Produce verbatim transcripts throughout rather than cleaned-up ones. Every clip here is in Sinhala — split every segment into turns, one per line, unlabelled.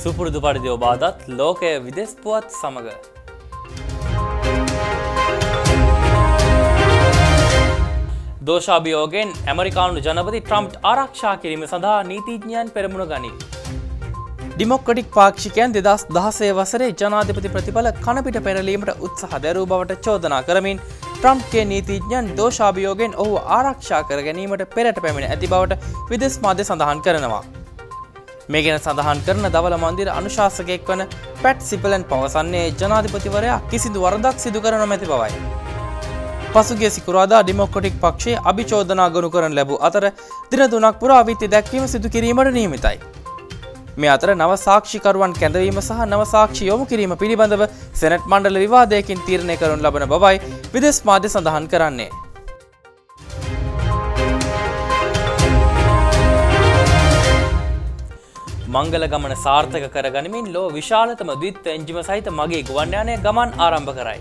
සුපුරුදු පරිදි ඔබ අදත් ලෝකයේ විදෙස් පුවත් සමග දෝෂාභියෝගයෙන් ඇමරිකානු ජනපති ට්‍රම්ප් ආරක්ෂා කිරීම සඳහා නීතිඥයන් පෙරමුණ ගනී. ඩෙමොක්‍රටික් පාක්ෂිකයන් දෙදහස් දහසය වසරේ ජනාධිපති ප්‍රතිඵල කණපිට පෙරලීමට උත්සාහ දැරූ බවට චෝදනා කරමින් ට්‍රම්ප්ගේ නීතිඥයන් දෝෂාභියෝගයෙන් ඔහු ආරක්ෂා කර ගැනීමට පෙරට පැමිණ ඇති බවට විදෙස් මාධ්‍ය සඳහන් කරනවා. මේ ගැන සඳහන් කරන දවල මන්දිර අනුශාසකයෙක් වන පැට් සිපලන් පවසන්නේ ජනාධිපතිවරයා කිසිදු වරදක් සිදු කර නොමැති බවයි. පසුගිය සිකුරාදා ඩෙමොක්‍රටික් පක්ෂයේ අභිචෝදනා ගොනු කරන ලැබූ අතර දින තුනක් පුරා විත්ති දැක්වීම සිදු කිරීමට නියමිතයි. මේ අතර නව සාක්ෂිකරුවන් කැඳවීම සහ නව සාක්ෂි යොමු කිරීම පිළිබඳව සෙනට් මණ්ඩල විවාදයකින් තීරණය කරනු ලබන බවයි විදෙස් මාධ්‍ය සඳහන් කරන්නේ. මංගල ගමන සාර්ථක කරගනිමින් ලෝ විශාලතම ද්විත්ව එන්ජිම සහිත මගේ ගුවන් යානය ගමන් ආරම්භ කරයි.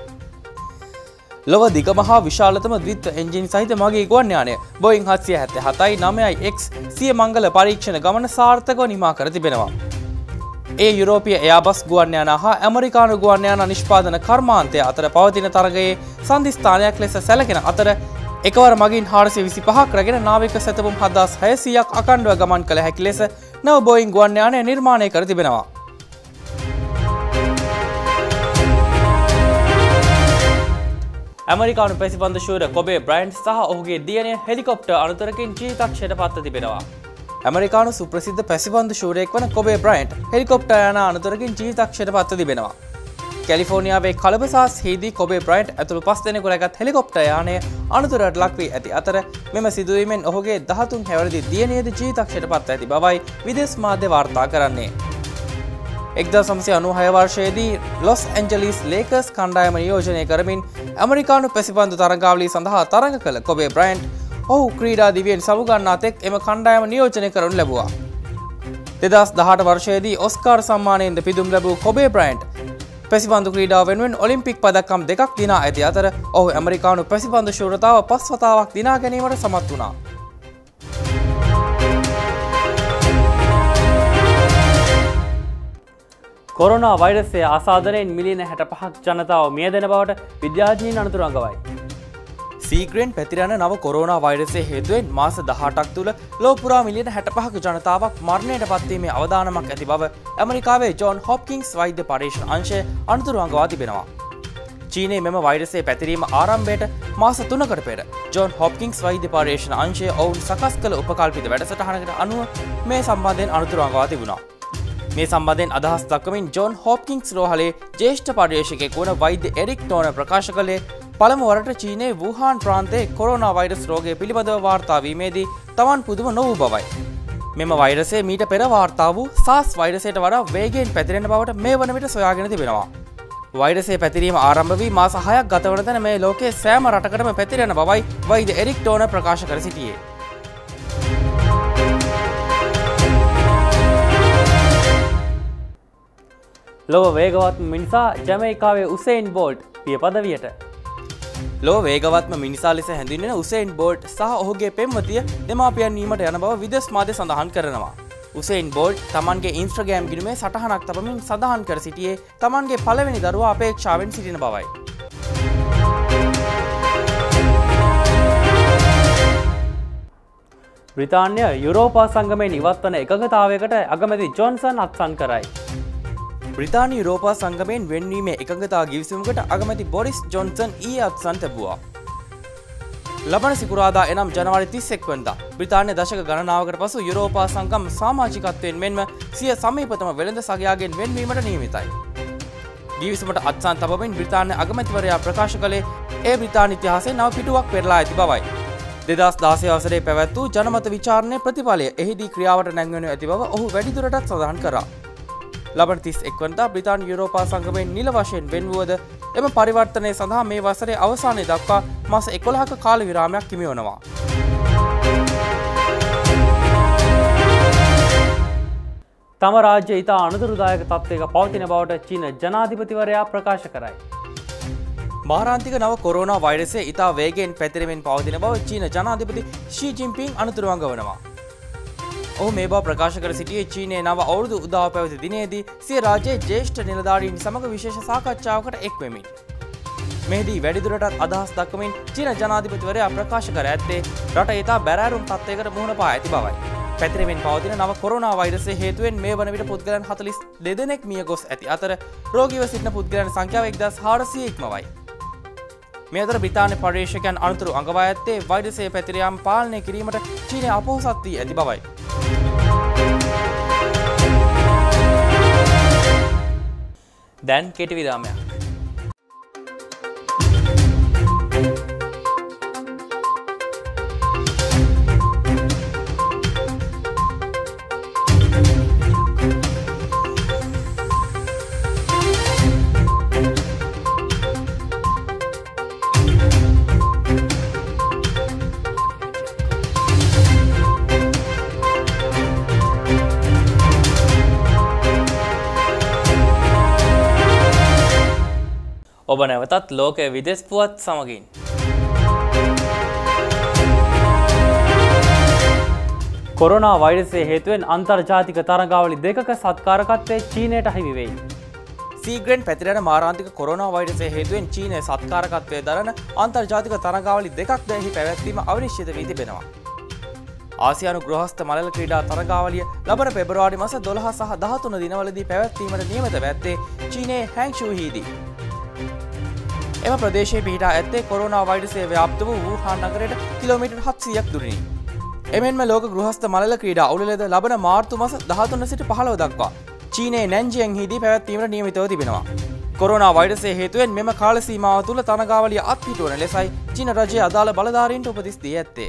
ලොව දිග මහා විශාලතම ද්විත්ව එන්ජින් සහිත මගේ ගුවන් යානය බෝයිං හත්සිය හැත්තෑ හතයි නවයයි එක්ස් සිය මංගල පරීක්ෂණ ගමන සාර්ථකව නිමා කර තිබෙනවා. ඒ යුරෝපීය එයාබස් ගුවන් යානා හා ඇමරිකානු ගුවන් යානා නිෂ්පාදන කර්මාන්තය අතර පවතින තරගයේ සන්ධිස්ථානයක් ලෙස සැලකෙන අතර එකවර මගින් හාරසිය විසිපහක් රැගෙන නාවික සැතපුම් හදස් හයසීයක් අකණ්ඩුව ගමන් කළ හැකි ලෙස නව බෝයිං ගුවන් යානය නිර්මාණය කර තිබෙනවා. ඇමරිකානු පැසිබන්ධ ශූර කොබේ බ්‍රයන්ට් සහ ඔහුගේ දියණිය හෙලිකොප්ටර් අනතුරකින් ජීවිතක්ෂයට පත්ව තිබෙනවා. ඇමරිකානු සුප්‍රසිද්ධ පැසිබන්ධ ශූරයෙක් වන කොබේ බ්‍රයන්ට් හෙලිකොප්ටර් යාන අනතුරකින් ජීවිතක්ෂයට පත්ව තිබෙනවා. කැලිෆෝනියාවේ කලබසාස් හිදී කොබේ බ්‍රයන්ට් ඇතුළු පස් දෙනෙකු රැගත් හෙලිකොප්ටර් යානය අනතුරට ලක් වී ඇති අතර මෙම සිදුවීමෙන් ඔහුගේ දහතුන් හැවිරිදි දියණියද ජීවිතක්ෂයට පත්ව ඇති බවයි විදෙස් මාධ්‍ය වාර්තා කරන්නේ. එක්දහස් නවසිය අනූහය වර්ෂයේදී ලොස් ඇන්ජලිස් ලේකර්ස් කණ්ඩායම නියෝජනය කරමින් ඇමරිකානු පැසිබන්ධු තරගාවලිය සඳහා තරඟ කළ කොබේ බ්‍රයන්ට් ඔහු ක්‍රීඩා දිවියෙන් සමුගන්නා තෙක් එම කණ්ඩායම නියෝජනය කරනු ලැබුවා. දෙදහස් දහඅට වර්ෂයේදී ඔස්කාර් සම්මානයෙන්ද පිදුම් ලැබූ කොබේ බ්‍රයන්ට් පැසිබන්ධු ක්‍රීඩාව වෙනුවෙන් ඔලිම්පික් පදක්කම් දෙකක් දිනා ඇති අතර ඔහු ඇමරිකානු පැසිබන්ධු ශූරතාව පස් වතාවක් දිනා ගැනීමට සමත් වුණා. කොරෝනා වෛරසය ආසාදනයෙන් මිලියන හැටපහක් ජනතාව මියදෙන බවට විද්‍යාඥයින් අනතුරු අඟවයි. සීග්‍රයෙන් පැතිරෙන නව කොරෝනා වෛරසය හේතුවෙන් මාස දහඅටක් තුළ ලෝ පුරා මිලියන හැටපහක ජනතාවක් මරණයට පත්වීමේ අවදානමක් ඇති බව ඇමරිකාවේ ජෝන් හොප්කින්ස් වෛද්‍ය පරීක්ෂණ අංශය අනතුරු අඟවා තිබෙනවා. චීනයේ මෙම වෛරසයේ පැතිරීම ආරම්භයට මාස තුනකට පෙර ජෝන් හොප්කින්ස් වෛද්‍ය පරීක්ෂණ අංශය ඔවුන් සකස් කළ උපකල්පිත වැඩසටහනකට අනුව මේ සම්බන්ධයෙන් අනතුරු අඟවා තිබුණා. මේ සම්බන්ධයෙන් අදහස් දක්වමින් ජෝන් හොප්කින්ස් රෝහලේ ජ්‍යෙෂ්ඨ පර්යේෂකයෙකු වන වෛද්‍ය එරික් ටෝනර් ප්‍රකාශ කළේ පළමු වරට චීනයේ වුහාන් ප්‍රාන්තයේ කොරෝනා වෛරස් රෝගය පිළිබඳව වාර්තා වීමේදී තමන් පුදුම නොවූ බවයි. මෙම වෛරසය මීට පෙර වාර්තා වූ සාස් වෛරසයට වඩා වේගයෙන් පැතිරෙන බවට මේ වන විට සොයාගෙන තිබෙනවා. වෛරසයේ පැතිරීම ආරම්භ වී මාස හයක් ගතවන තැන මේ ලෝකයේ සෑම රටකටම පැතිරෙන බවයි වෛද්‍ය එරික් ටෝනර් ප්‍රකාශ කර සිටියේ. ලොව වේගවත්ම මිනිසා ජමයිකාවේ උසේන් බෝල්ට් පිය පදවියට. ලොව වේගවත්ම මිනිසා ලෙස හැඳින්වෙන උසේන් බෝල්ට් සහ ඔහුගේ පෙම්වතිය දෙමාපියන් වීමට යන බව විදෙස් මාධ්‍ය සඳහන් කරනවා. උසේන් බෝල්ට් තමන්ගේ ඉන්ස්ට්‍රගෑම් ගිණුමේ සටහනක් තබමින් සඳහන් කර සිටියේ තමන්ගේ පළවෙනි දරුවා අපේක්ෂාවෙන් සිටින බවයි. බ්‍රිතාන්‍ය යුරෝපා සංගමයෙන් ඉවත්වන එකඟතාවයකට අගමැති ජොන්සන් අත්සන් කරයි. බ්‍රිතාන්‍ය යුරෝපා සංගමයෙන් වෙන්වීමේ එකඟතා ගිවිසුමකට අගමැති බොරිස් ජොන්සන් ඊයේ අත්සන් තැබුවා. ලබන සිකුරාදා එනම් ජනවාරි තිස් එක් වෙනිදා බ්‍රිතාන්‍ය දශක ගණනාවකට පසු යුරෝපා සංගම් සමාජිකත්වයෙන් මෙන්ම සිය සමීපතම වෙළඳ සගයාගෙන් වෙන්වීමට නියමිතයි. ගිවිසුමට අත්සන් තබමින් බ්‍රිතාන්‍ය අගමැතිවරයා ප්‍රකාශ කළේ ඒ බ්‍රිතාන්‍ය ඉතිහාසයේ නව පිටුවක් පෙරලා ඇති බවයි. දෙදහස් දාසය වසරේ පැවැත් වූ ජනමත විචාරණය ප්‍රතිඵලය එහිදී ක්‍රියාවට නැංවෙනු ඇති බව ඔහු වැඩිදුරටත් සඳහන් කරා. ලබන තිස් එක් වනදා බ්‍රිතාන්‍ය යුරෝපා සංගමයෙන් නිල වශයෙන් වෙන්වුවද එම පරිවර්තනය සඳහා මේ වසරේ අවසානයේ දක්වා මාස එකොළහක කාල විරාමයක් හිමි වනවා. තම රාජ්‍ය ඉතා අනතුරුදායක තත්ත්වයක පවතින බවට චීන ජනාධිපතිවරයා ප්‍රකාශ කරයි. මාරාන්තික නව කොරෝනා වෛරසය ඉතා වේගයෙන් පැතිරෙමින් පවතින බව චීන ජනාධිපති ෂී ජින්පිං අනතුරු අඟවනවා. ඔහු මේ බව ප්‍රකාශ කර සිටියේ චීනයේ නව අවුරුදු උදාව පැවති දිනේදී සිය රාජ්‍යයේ ජ්‍යෙෂ්ඨ නිලධාරීන් සමග විශේෂ සාකච්ඡාවකට එක් වෙමින්. මෙහිදී වැඩිදුරටත් අදහස් දක්වමින් චීන ජනාධිපතිවරයා ප්‍රකාශ කර ඇත්තේ රට ඊතා බැරෑරුම් තත්ත්වයකට මුහුණ පා ඇති බවයි. පැතිරෙමින් පවතින නව කොරෝනා වෛරසය හේතුවෙන් මේ වන විට පුද්ගලයන් හතළිස් දෙදෙනෙක් මිය ගොස් ඇති අතර රෝගීව සිටින පුද්ගලයන් සංඛ්‍යාව එක්දහස් හාරසිය ඉක්මවයි. මේ අතර බ්‍රිතාන්‍ය පර්යේෂකයන් අනුතුරු අඟවා ඇත්තේ වෛරසය පැතිර යාම පාලනය කිරීමට චීනය අපොහොසත් වී ඇති බවයි. දැන් කෙටි විරාමයක්. ඔබ නැවතත් ලෝකයේ විදෙස් පුවත් සමගින්. කොරෝනා වෛරසය හේතුවෙන් අන්තර්ජාතික තරඟාවලි දෙකක සත්කාරකත්වයේ චීනයට හිමි වෙයි. සීග්‍රෙන් පැතිරෙන මාරාන්තික කොරෝනා වෛරසය හේතුවෙන් චීනයේ සත්කාරකත්වයේ දරන අන්තර්ජාතික තරඟාවලි දෙකක් දැහි පැවැත්වීම අවිනිශ්චිත වී තිබෙනවා. ආසියානු ගෘහස්ත මලල ක්‍රීඩා තරඟාවලිය ලබන පෙබරවාරි මාස දොළහ සහ දහතුන දිනවලදී පැවැත්වීමට නියමිත ඇත්තේ චීනයේ හැන්ග්ෂූහිදී. එම ප්‍රදේශයේ පිහිටා ඇත්තේ කොරෝනා වෛරසය ව්‍යාප්ත වූ වූහාන් නගරයට කිලෝමීටර් හත්සියයක් දුරිනි. එමෙන්ම ලෝක ගෘහස්ත මලල ක්‍රීඩා අවුලේද ලබන මාර්තු මාස දහතුන සිට පහළොව දක්වා චීනයේ නැන්ජියන්හිදී පැවැත්වීමට නියමිතව තිබෙනවා. කොරෝනා වෛරසය හේතුවෙන් මෙම කාල සීමාව තුළ තරඟාවලිය අත්හිටුවන ලෙසයි චීන රජයේ අදාළ බලධාරීන්ට උපදෙස් දී ඇත්තේ.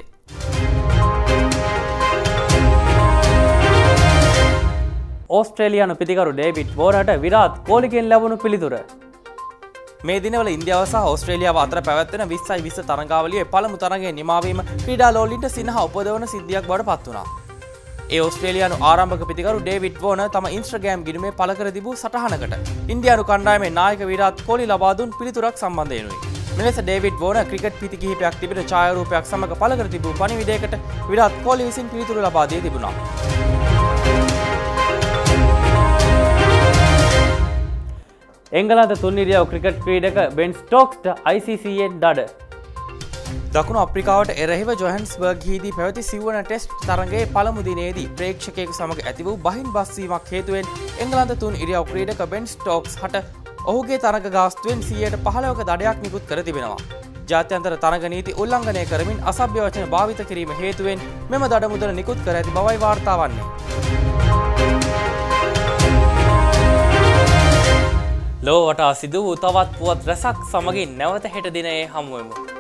ඕස්ට්‍රේලියානු පිතිකරු ඩේවිඩ් වෝර්නට විරාත් කෝලිගෙන් ලැබුණු පිළිතුර. මේ දිනවල ඉන්දියාව සහ ඕස්ට්‍රේලියාව අතර පැවැත්වෙන විස්සයි විස්ස තරඟාවලියේ පළමු තරඟයේ නිමාවීම ක්‍රීඩා ලෝලීන්ට සිනහ උපදවන සිද්ධියක් බවට පත් වුණා. ඒ ඕස්ට්‍රේලියානු ආරම්භක පිතිකරු ඩේවිඩ් වෝර්නර් තම ඉන්ස්ටාග්‍රෑම් ගිණුමේ පළ කර තිබූ සටහනකට ඉන්දියානු කණ්ඩායමේ නායක විරාත් කෝලි ලබා දුන් පිළිතුරක් සම්බන්ධයෙනුයි. මෙලෙස ඩේවිඩ් වෝර්නර් ක්‍රිකට් පිති කිහිපයක් තිබෙන ඡායාරූපයක් සමග පළ කර තිබූ පණිවිඩයකට විරාත් කෝලි විසින් පිළිතුරු ලබා දී තිබුණා. එංගලන්ත තුන්නිරියව ක්‍රිකට් ක්‍රීඩක බෙන් ස්ටෝක්ස්ට I C C යෙන් දඩ. දකුණු අප්‍රිකාවට එරෙහිව ජොහන්ස්බර්ග්හිදී පැවති සිව්වන ටෙස්ට් තරඟයේ පළමු දිනේදී ප්‍රේක්ෂකයෙකු සමග ඇති වූ බහින් බස්වීමක් හේතුවෙන් එංගලන්ත තුන් ඉරියව් ක්‍රීඩක බෙන් ස්ටෝක්ස් හට ඔහුගේ තරඟ ගාස්තුවෙන් සියයට පහළොවක දඩයක් නිකුත් කර තිබෙනවා. ජාත්‍යන්තර තරඟ නීති උල්ලංඝනය කරමින් අසභ්‍ය වචන භාවිත කිරීම හේතුවෙන් මෙම දඩ මුදල නිකුත් කර ඇති බවයි වාර්තා වන්නේ. ලෝ වටා සිදු වූ තවත් පුවත් රැසක් සමගින් නැවත හෙට දිනයේ හමුවෙමු.